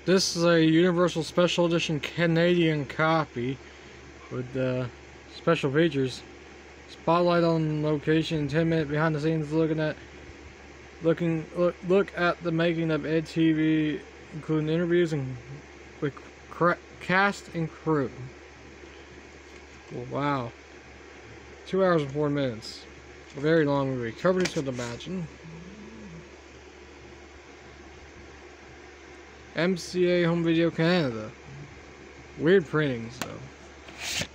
This is a Universal Special Edition Canadian copy with special features. Spotlight on location, 10-minute behind the scenes look at the making of EdTV, including interviews and with cast and crew. Wow. 2 hours and 4 minutes. A very long movie. Covered as you could imagine. MCA Home Video Canada. Weird printings though.